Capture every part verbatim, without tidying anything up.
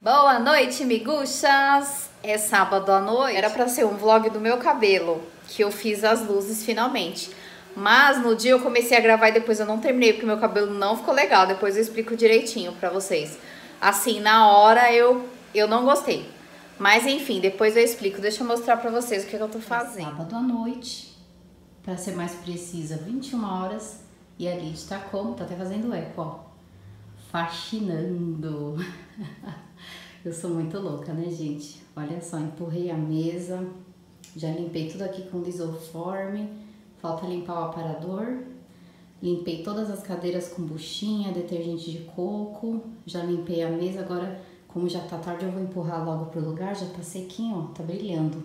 Boa noite, miguxas! É sábado à noite. Era pra ser um vlog do meu cabelo, que eu fiz as luzes finalmente. Mas no dia eu comecei a gravar e depois eu não terminei, porque meu cabelo não ficou legal. Depois eu explico direitinho pra vocês. Assim, na hora eu, eu não gostei. Mas enfim, depois eu explico. Deixa eu mostrar pra vocês o que, que eu tô fazendo. É sábado à noite, pra ser mais precisa, vinte e uma horas. E a Lid tá como? Tá até fazendo eco, ó. Faxinando. Eu sou muito louca, né, gente? Olha só, empurrei a mesa, já limpei tudo aqui com lisoforme, falta limpar o aparador, limpei todas as cadeiras com buchinha, detergente de coco, já limpei a mesa, agora, como já tá tarde, eu vou empurrar logo pro lugar, já tá sequinho, ó, tá brilhando.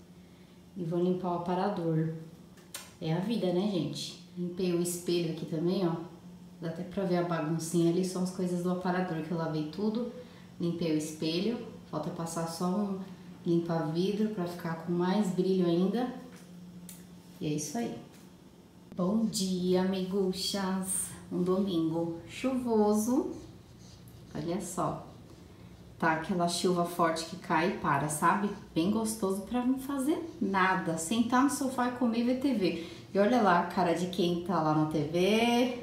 E vou limpar o aparador. É a vida, né, gente? Limpei o espelho aqui também, ó, dá até pra ver a baguncinha ali, são as coisas do aparador que eu lavei tudo. Limpei o espelho, falta passar só um limpa-vidro pra ficar com mais brilho ainda. E é isso aí. Bom dia, miguxas! Um domingo chuvoso. Olha só. Tá aquela chuva forte que cai e para, sabe? Bem gostoso pra não fazer nada. Sentar no sofá e comer e ver T V. E olha lá a cara de quem tá lá na T V.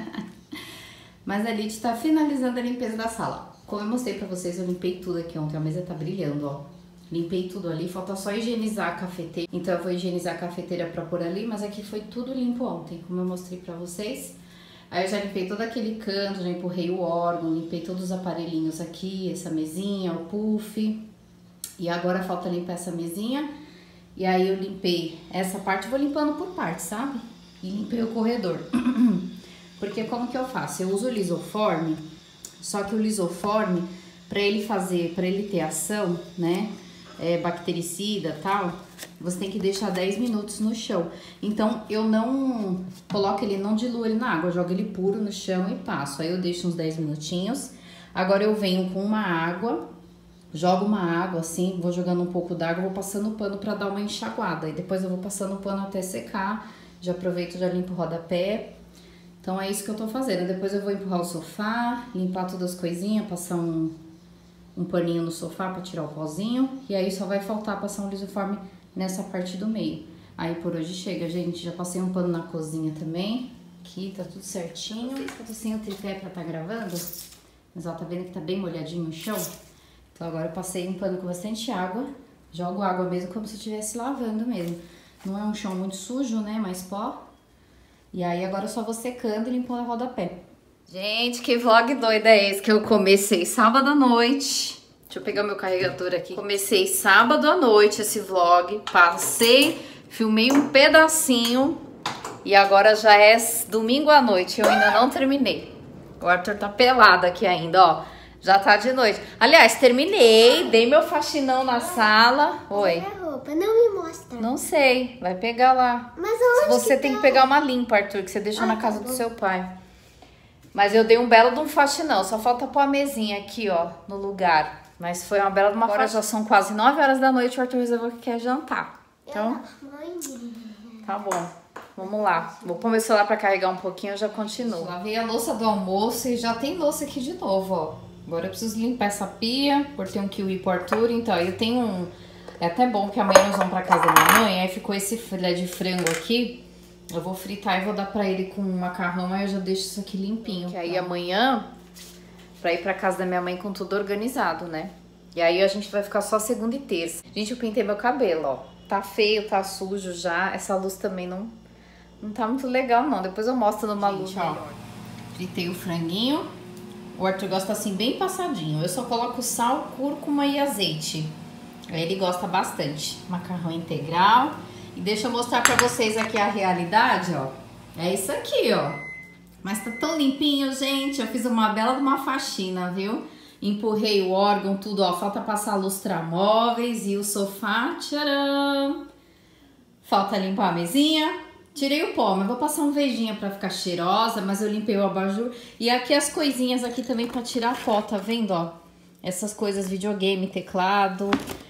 Mas a Lid tá finalizando a limpeza da sala. Como eu mostrei pra vocês, eu limpei tudo aqui ontem, a mesa tá brilhando, ó. Limpei tudo ali, falta só higienizar a cafeteira. Então eu vou higienizar a cafeteira pra pôr ali, mas aqui foi tudo limpo ontem, como eu mostrei pra vocês. Aí eu já limpei todo aquele canto, já empurrei o órgão, limpei todos os aparelhinhos aqui, essa mesinha, o puff. E agora falta limpar essa mesinha. E aí eu limpei essa parte, vou limpando por parte, sabe? E limpei o corredor. Porque como que eu faço? Eu uso o lisoforme. Só que o lisoforme, para ele fazer, para ele ter ação, né, é, bactericida e tal, você tem que deixar dez minutos no chão. Então, eu não coloco ele, não diluo ele na água, eu jogo ele puro no chão e passo. Aí eu deixo uns dez minutinhos. Agora eu venho com uma água, jogo uma água assim, vou jogando um pouco d'água, vou passando o pano para dar uma enxaguada. E depois eu vou passando o pano até secar, já aproveito, já limpo o rodapé. Então é isso que eu tô fazendo. Depois eu vou empurrar o sofá, limpar todas as coisinhas, passar um, um paninho no sofá pra tirar o pozinho. E aí só vai faltar passar um lisoforme nessa parte do meio. Aí por hoje chega, gente. Já passei um pano na cozinha também. Aqui tá tudo certinho. Eu tô sem o tripé pra tá gravando, mas ó, tá vendo que tá bem molhadinho o chão? Então agora eu passei um pano com bastante água. Jogo água mesmo como se estivesse lavando mesmo. Não é um chão muito sujo, né? Mais pó. E aí agora eu só vou secando e limpando o rodapé. Gente, que vlog doido é esse que eu comecei sábado à noite. Deixa eu pegar meu carregador aqui. Comecei sábado à noite esse vlog. Passei, filmei um pedacinho. E agora já é domingo à noite. Eu ainda não terminei. O Arthur tá pelado aqui ainda, ó. Já tá de noite. Aliás, terminei. Dei meu faxinão na sala. Oi. Roupa, não me mostra. Não sei, vai pegar lá. Mas onde Você que tem tá? que pegar uma limpa, Arthur, que você deixou Ah, na tá casa bom. do seu pai. Mas eu dei um belo de um faxinão, só falta pôr a mesinha aqui, ó, no lugar. Mas foi uma bela de uma Agora já são quase nove horas da noite, o Arthur resolveu que quer jantar. Então, Mãe, tá bom. Vamos lá. Vou pôr meu celular pra carregar um pouquinho, eu já continuo. Lavei a louça do almoço e já tem louça aqui de novo, ó. Agora eu preciso limpar essa pia, porque tem um kiwi pro Arthur, então eu tenho um... É até bom que amanhã nós vamos pra casa da minha mãe, aí ficou esse filé de frango aqui. Eu vou fritar e vou dar pra ele com macarrão, aí eu já deixo isso aqui limpinho. Que aí amanhã, pra ir pra casa da minha mãe com tudo organizado, né? E aí a gente vai ficar só segunda e terça. Gente, eu pintei meu cabelo, ó. Tá feio, tá sujo já. Essa luz também não, não tá muito legal, não. Depois eu mostro numa Gente, luz ó, melhor. Fritei o franguinho. O Arthur gosta assim, bem passadinho. Eu só coloco sal, cúrcuma e azeite. Aí ele gosta bastante. Macarrão integral. E deixa eu mostrar pra vocês aqui a realidade, ó. É isso aqui, ó. Mas tá tão limpinho, gente. Eu fiz uma bela de uma faxina, viu? Empurrei o órgão, tudo, ó. Falta passar lustramóveis e o sofá. Tcharam! Falta limpar a mesinha. Tirei o pó, mas vou passar um vejinha pra ficar cheirosa, mas eu limpei o abajur. E aqui as coisinhas aqui também pra tirar pó, tá vendo, ó? Essas coisas, videogame, teclado.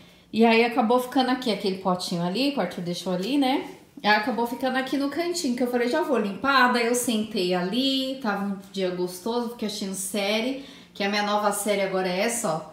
E aí acabou ficando aqui aquele potinho ali, que o Arthur deixou ali, né? Aí acabou ficando aqui no cantinho, que eu falei, já vou limpar. Daí eu sentei ali, tava um dia gostoso, fiquei assistindo série. Que a minha nova série agora é essa, ó.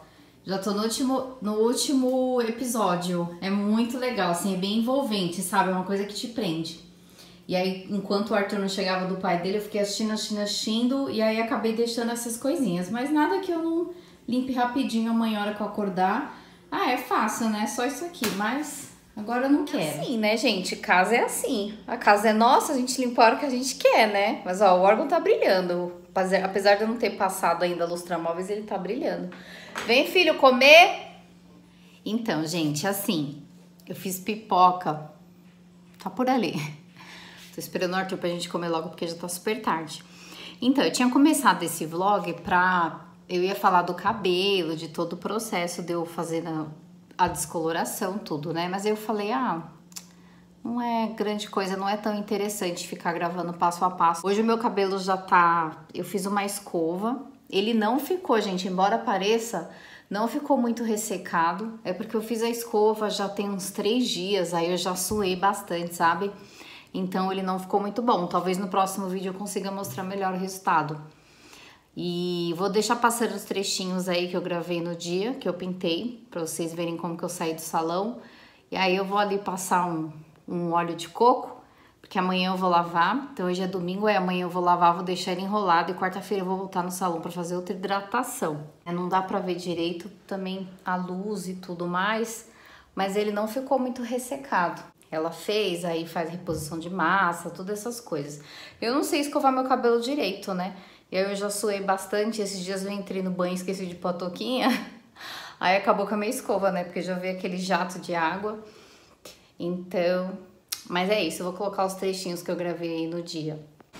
Já tô no último, no último episódio. É muito legal, assim, é bem envolvente, sabe? É uma coisa que te prende. E aí, enquanto o Arthur não chegava do pai dele, eu fiquei assistindo, assistindo, assistindo. E aí, acabei deixando essas coisinhas. Mas nada que eu não limpe rapidinho amanhã, a hora que eu acordar. Ah, é fácil, né? Só isso aqui, mas agora eu não quero. É assim, né, gente? Casa é assim. A casa é nossa, a gente limpa a hora que a gente quer, né? Mas, ó, o órgão tá brilhando. Apesar de eu não ter passado ainda lustramóveis, ele tá brilhando. Vem, filho, comer. Então, gente, assim, eu fiz pipoca. Tá por ali. Tô esperando o Arthur pra gente comer logo, porque já tá super tarde. Então, eu tinha começado esse vlog pra... Eu ia falar do cabelo, de todo o processo de eu fazer a, a descoloração, tudo, né? Mas eu falei, ah... Não é grande coisa, não é tão interessante ficar gravando passo a passo. Hoje o meu cabelo já tá... Eu fiz uma escova. Ele não ficou, gente, embora pareça, não ficou muito ressecado. É porque eu fiz a escova já tem uns três dias, aí eu já suei bastante, sabe? Então ele não ficou muito bom. Talvez no próximo vídeo eu consiga mostrar melhor o resultado. E vou deixar passando os trechinhos aí que eu gravei no dia, que eu pintei, pra vocês verem como que eu saí do salão. E aí eu vou ali passar um... um óleo de coco, porque amanhã eu vou lavar, então hoje é domingo, aí amanhã eu vou lavar, vou deixar ele enrolado e quarta-feira eu vou voltar no salão para fazer outra hidratação. Não dá para ver direito também a luz e tudo mais, mas ele não ficou muito ressecado. Ela fez, aí faz reposição de massa, todas essas coisas. Eu não sei escovar meu cabelo direito, né? E aí eu já suei bastante, esses dias eu entrei no banho e esqueci de pôr a touquinha, aí acabou com a minha escova, né? Porque já veio aquele jato de água. Então, mas é isso, eu vou colocar os trechinhos que eu gravei aí no dia.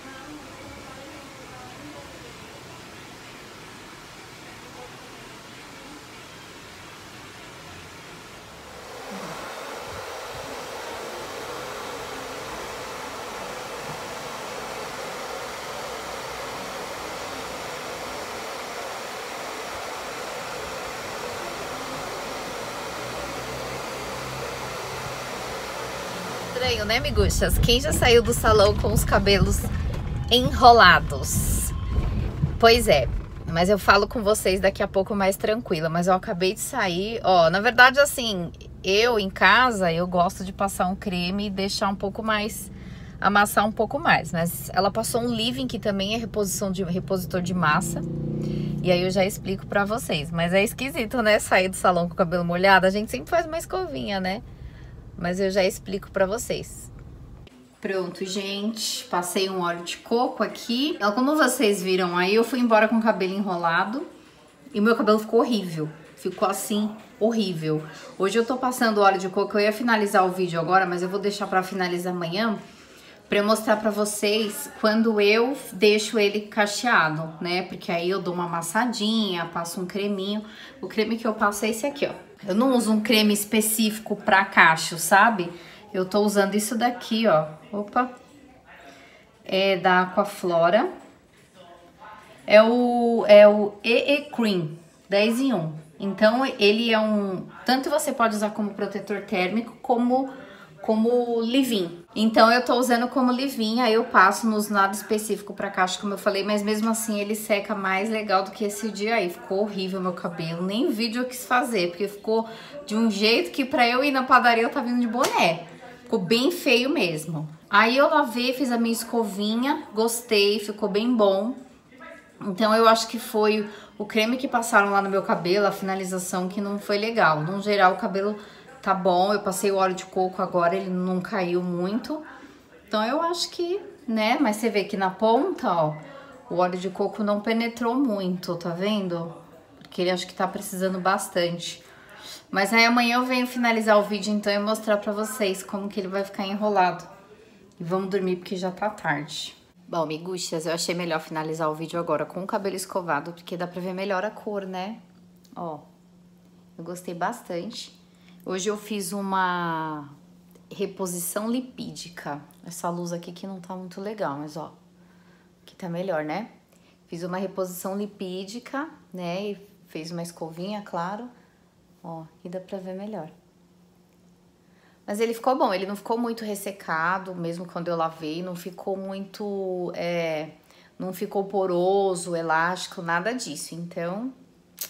Estranho, né, miguxas? Quem já saiu do salão com os cabelos enrolados? Pois é, mas eu falo com vocês daqui a pouco mais tranquila, mas eu acabei de sair, ó, na verdade assim, eu em casa, eu gosto de passar um creme e deixar um pouco mais, amassar um pouco mais, mas ela passou um leave-in que também é reposição de, repositor de massa, e aí eu já explico pra vocês, mas é esquisito, né, sair do salão com o cabelo molhado, a gente sempre faz uma escovinha, né? Mas eu já explico pra vocês. Pronto, gente. Passei um óleo de coco aqui. Então, como vocês viram aí, eu fui embora com o cabelo enrolado. E o meu cabelo ficou horrível. Ficou assim, horrível. Hoje eu tô passando óleo de coco. Eu ia finalizar o vídeo agora, mas eu vou deixar pra finalizar amanhã. Pra eu mostrar pra vocês quando eu deixo ele cacheado, né? Porque aí eu dou uma amassadinha, passo um creminho. O creme que eu passo é esse aqui, ó. Eu não uso um creme específico pra cacho, sabe? Eu tô usando isso daqui, ó. Opa! É da Aquaflora. É o, é o E E Cream, dez em um. Então, ele é um... Tanto você pode usar como protetor térmico, como... como leave-in. Então eu tô usando como leave-in, aí eu passo nos nada específico pra cacho, como eu falei, mas mesmo assim ele seca mais legal do que esse dia aí. Ficou horrível meu cabelo, nem vídeo eu quis fazer, porque ficou de um jeito que pra eu ir na padaria eu tava vindo de boné. Ficou bem feio mesmo. Aí eu lavei, fiz a minha escovinha, gostei, ficou bem bom. Então eu acho que foi o creme que passaram lá no meu cabelo, a finalização que não foi legal. No geral o cabelo... tá bom, eu passei o óleo de coco agora, ele não caiu muito. Então eu acho que, né, mas você vê que na ponta, ó, o óleo de coco não penetrou muito, tá vendo? Porque ele acho que tá precisando bastante. Mas aí amanhã eu venho finalizar o vídeo então e mostrar pra vocês como que ele vai ficar enrolado. E vamos dormir porque já tá tarde. Bom, miguxas, eu achei melhor finalizar o vídeo agora com o cabelo escovado, porque dá pra ver melhor a cor, né? Ó, eu gostei bastante. Hoje eu fiz uma reposição lipídica. Essa luz aqui que não tá muito legal, mas ó, aqui tá melhor, né? Fiz uma reposição lipídica, né? E fez uma escovinha, claro. Ó, e dá pra ver melhor. Mas ele ficou bom, ele não ficou muito ressecado, mesmo quando eu lavei. Não ficou muito, é, não ficou poroso, elástico, nada disso. Então,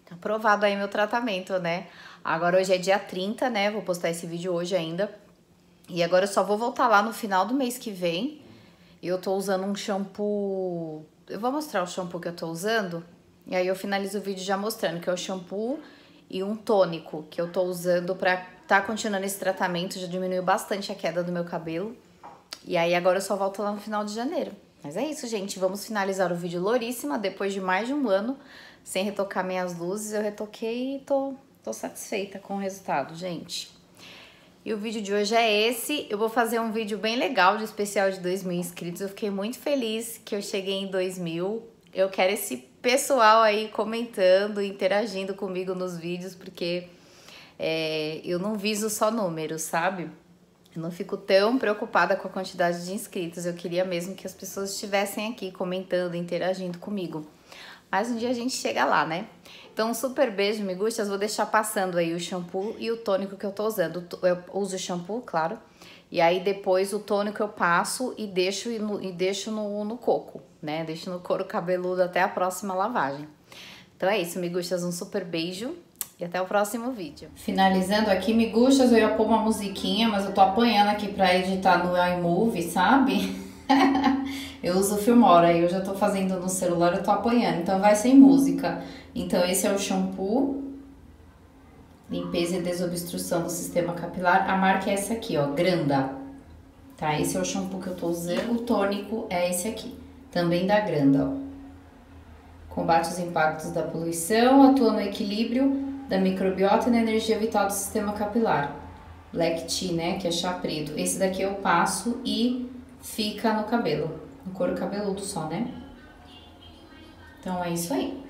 aprovado aí meu tratamento, né? Agora hoje é dia trinta, né? Vou postar esse vídeo hoje ainda. E agora eu só vou voltar lá no final do mês que vem. Eu tô usando um shampoo... Eu vou mostrar o shampoo que eu tô usando. E aí eu finalizo o vídeo já mostrando que é o shampoo e um tônico que eu tô usando pra tá continuando esse tratamento. Já diminuiu bastante a queda do meu cabelo. E aí agora eu só volto lá no final de janeiro. Mas é isso, gente. Vamos finalizar o vídeo louríssima. Depois de mais de um ano sem retocar minhas luzes, eu retoquei e tô, tô satisfeita com o resultado, gente. E o vídeo de hoje é esse. Eu vou fazer um vídeo bem legal de especial de dois mil inscritos. Eu fiquei muito feliz que eu cheguei em dois mil. Eu quero esse pessoal aí comentando, interagindo comigo nos vídeos, porque é, eu não viso só números, sabe? Eu não fico tão preocupada com a quantidade de inscritos. Eu queria mesmo que as pessoas estivessem aqui comentando, interagindo comigo. Mas um dia a gente chega lá, né? Então, um super beijo, miguxas. Vou deixar passando aí o shampoo e o tônico que eu tô usando. Eu uso o shampoo, claro. E aí, depois, o tônico eu passo e deixo, no, e deixo no, no coco, né? Deixo no couro cabeludo até a próxima lavagem. Então, é isso, miguxas. Um super beijo e até o próximo vídeo. Finalizando aqui, miguxas, eu ia pôr uma musiquinha, mas eu tô apanhando aqui pra editar no iMovie, sabe? Eu uso o Filmora, eu já tô fazendo no celular, eu tô apanhando, então vai sem música. Então esse é o shampoo, limpeza e desobstrução do sistema capilar. A marca é essa aqui, ó, Granda. Tá, esse é o shampoo que eu tô usando. O tônico é esse aqui, também da Granda, ó. Combate os impactos da poluição, atua no equilíbrio da microbiota e na energia vital do sistema capilar. Black Tea, né, que é chá preto. Esse daqui eu passo e fica no cabelo, no couro cabeludo só, né? Então é isso aí.